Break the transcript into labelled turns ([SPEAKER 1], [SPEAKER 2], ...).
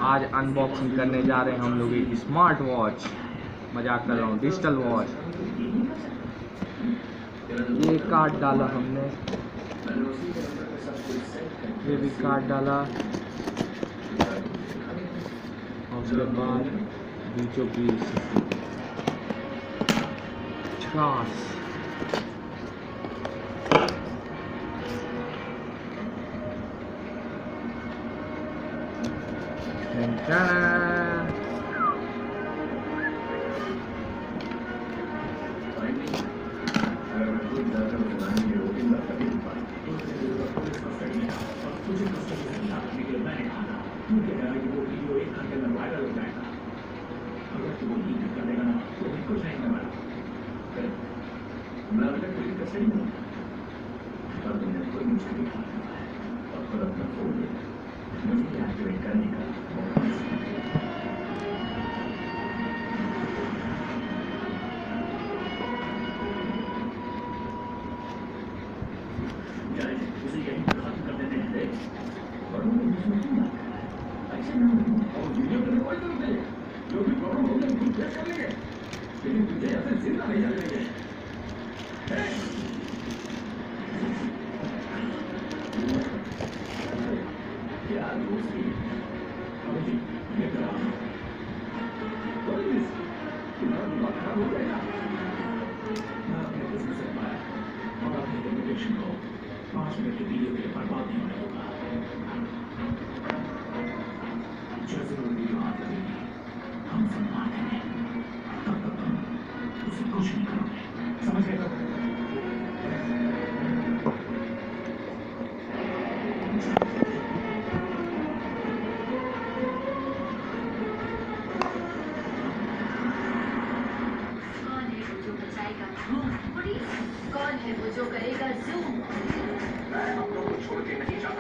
[SPEAKER 1] आज अनबॉक्सिंग करने जा रहे हैं हम लोग एक स्मार्ट वॉच। मजाक कर रहा हूँ, डिजिटल वॉच। ये कार्ड डाला हमने, ये भी कार्ड डाला, और उसके बाद बीचों बीच छाछ।
[SPEAKER 2] कौन है वो जो करेगा जूम?
[SPEAKER 3] मैं हम लोग को छोड़ के नहीं जाऊंगा।